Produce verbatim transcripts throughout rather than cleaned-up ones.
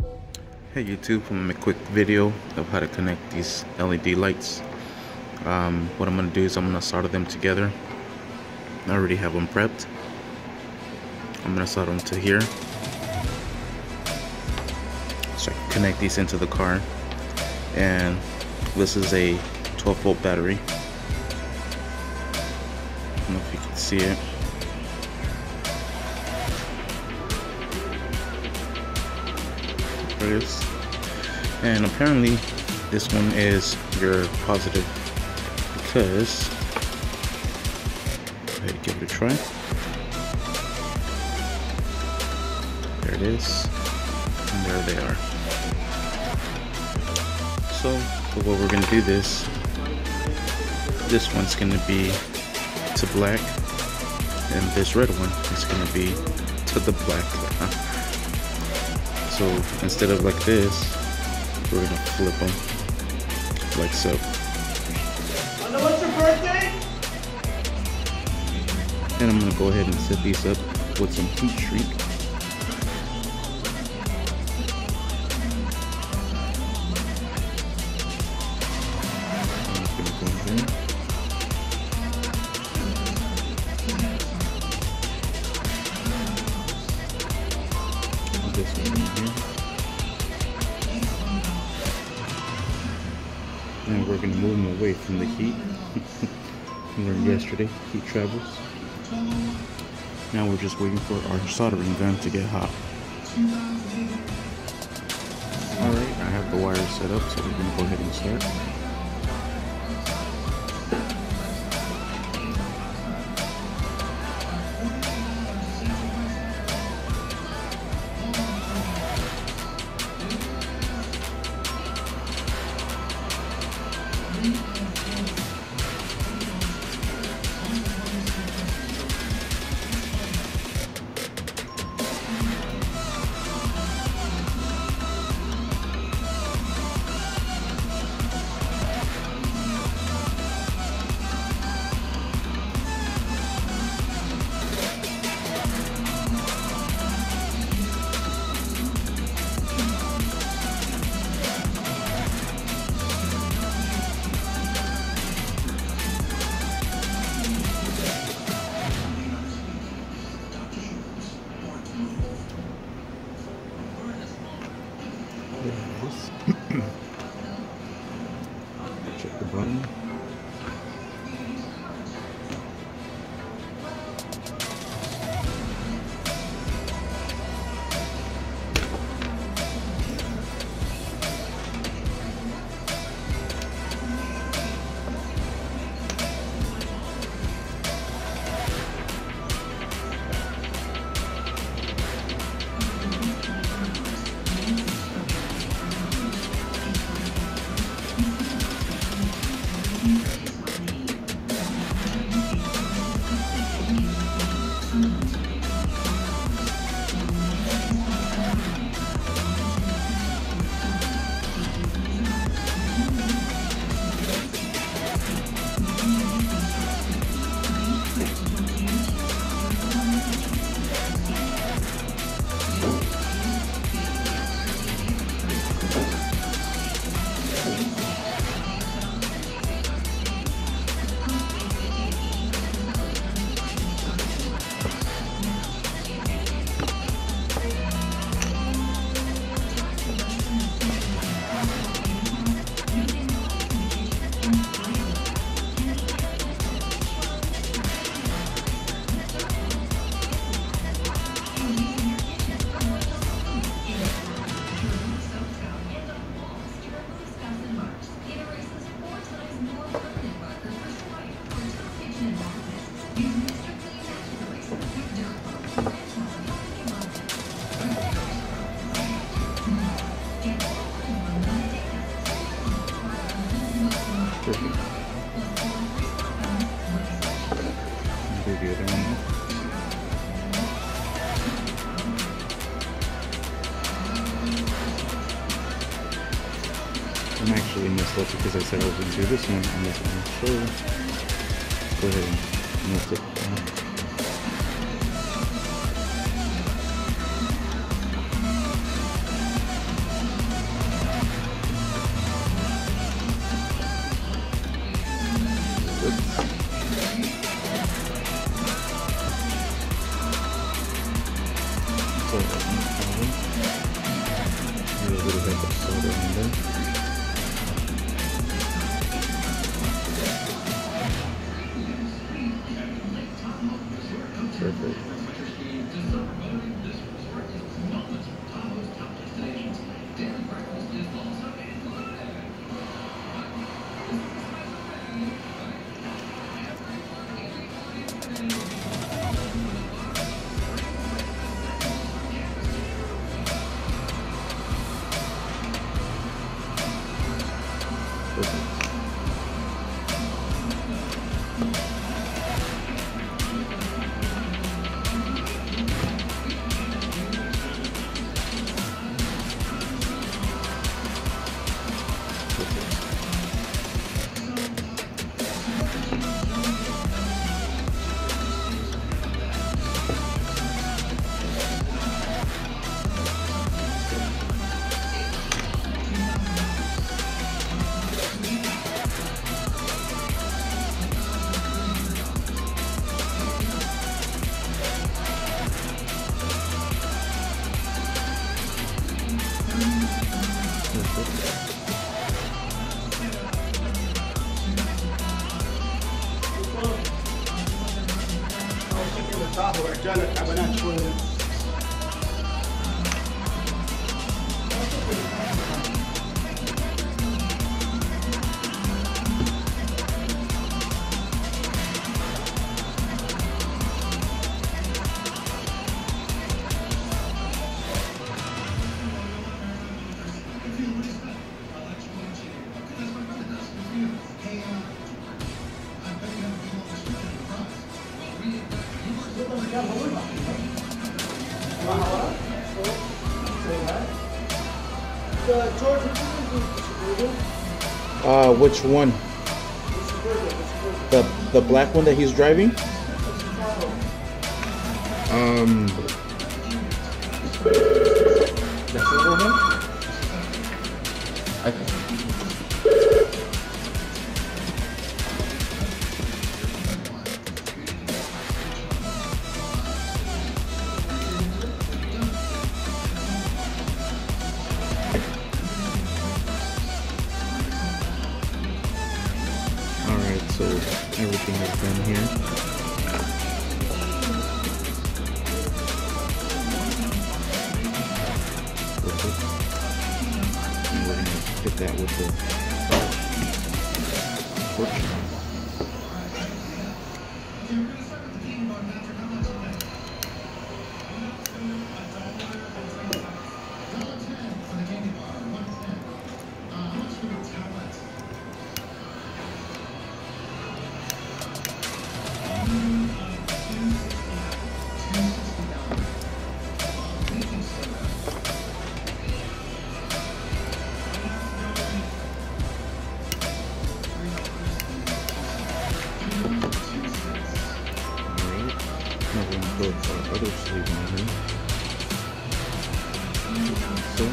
Hey YouTube, I'm gonna make a quick video of how to connect these L E D lights. Um, what I'm gonna do is I'm gonna solder them together. I already have them prepped. I'm gonna solder them to here, so I can connect these into the car. And this is a twelve volt battery. I don't know if you can see it. There it is. And apparently this one is your positive, because go ahead and give it a try. There it is, and there they are. So for what we're going to do this, this one's going to be to black, and this red one is going to be to the black. So instead of like this, we're going to flip them like so. What's your birthday? And I'm going to go ahead and set these up with some heat shrink. This one in here. And we're going to move them away from the heat. We learned yesterday, heat travels. Now we're just waiting for our soldering gun to get hot. Alright, I have the wires set up, so we're going to go ahead and start. Check the button. Perfect. Do the other one. I'm actually messed up because I said I was going to do this one and this one. So let's go ahead and mess it down. little bit of solder in there. Perfect. ورجالك تعبانات شويه. Uh, which one? The the black one that he's driving? Um, the silver one? I think. So everything is done here. Perfect. And we're gonna hit that with the torch. Put our other sleeve on here. So.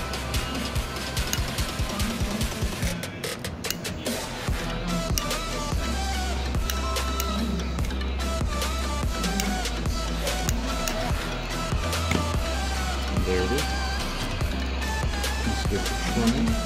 And there it is. Let's give it a try.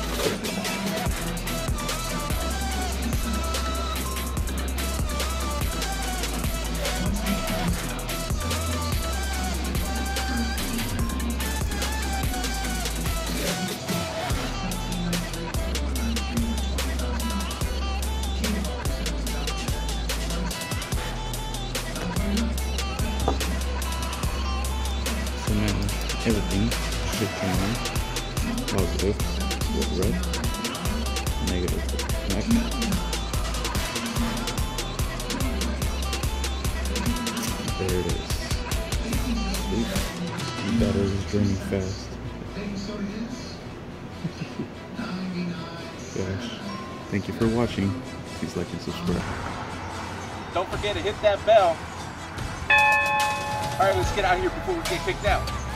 So now everything should turn on. Positive with red, negative with black. There it is. Sweet. The battery is draining fast. Gosh. Thank you for watching. Please like and subscribe. Don't forget to hit that bell. All right, let's get out of here before we get kicked out.